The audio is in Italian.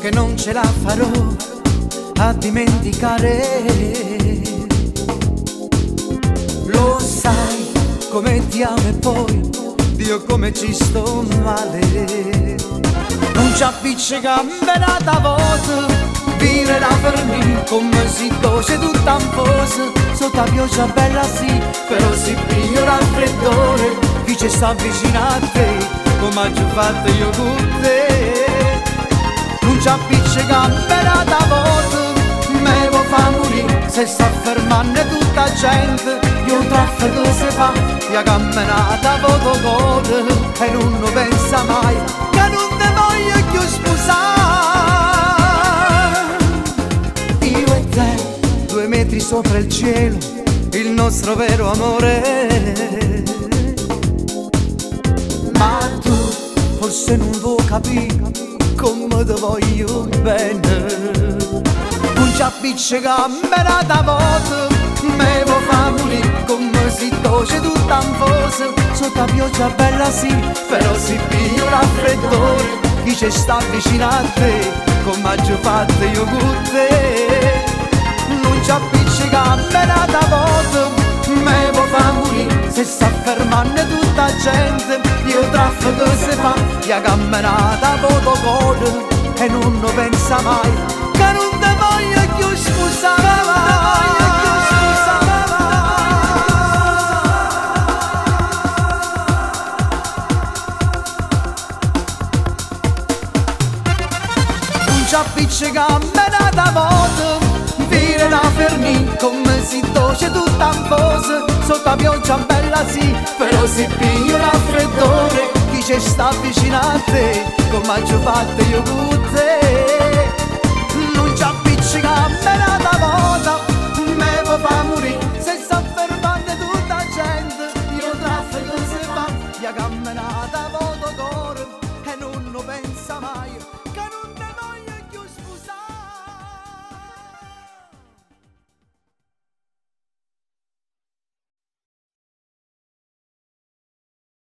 che non ce la farò a dimenticare. Lo sai come ti amo e poi Dio come ci sto male. Non ci appiccica benata voce, vire la fermi come si doce tutta un fosse. Sotto la pioggia bella sì, però si piglia raffreddore. Chi ci sta vicino a te, come ho fatto io con te. Non ci appiccica benata voce, me lo fa morire se sta fermando tutta gente. Io traffico se fa, io camminata fotocode e non lo pensa mai che non te voglio più sposare. Io e te, 2 metri sopra il cielo, il nostro vero amore. Ma tu forse non vuoi capire come te voglio bene. Non ci appiccica benata voce, me lo fa morire come si doce tutta un fosse. Sotto la pioggia bella sì, però si piglia un raffreddore. Chi ci sta vicino a te, come ho fatto io con te. Non ci appiccica benata voce, me lo fa morire se sta fermando tutta gente. Io traffico se fa, io camminata fotocode e non lo pensa mai che non te voglio più scusare. Non ci appiccica benata voce, vire la fermi come si doce tutta un fosse. Sotto la pioggia bella sì, però si piglia un raffreddore. Chi ci sta vicino a te, come ho fatto io con te. Non ci appiccica benata